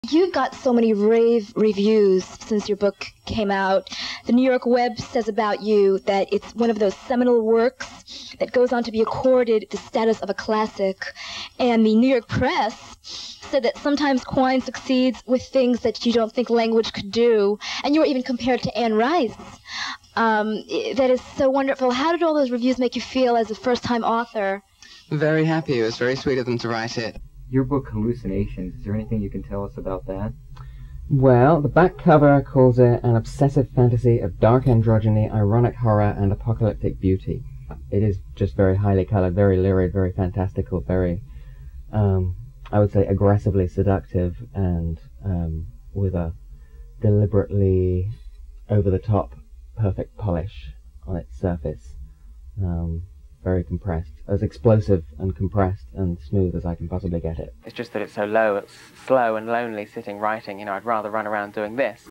You've got so many rave reviews since your book came out. The New York Web says about you that it's one of those seminal works that goes on to be accorded the status of a classic. And the New York Press said that sometimes Quine succeeds with things that you don't think language could do. And you were even compared to Anne Rice. That is so wonderful. How did all those reviews make you feel as a first-time author? Very happy. It was very sweet of them to write it. Your book, Hallucinations, is there anything you can tell us about that? Well, the back cover calls it an obsessive fantasy of dark androgyny, ironic horror, and apocalyptic beauty. It is just very highly coloured, very lurid, very fantastical, very, I would say, aggressively seductive, and with a deliberately over-the-top, perfect polish on its surface. Very compressed, as explosive and compressed and smooth as I can possibly get it. It's just that it's so low, it's slow and lonely sitting writing. You know, I'd rather run around doing this.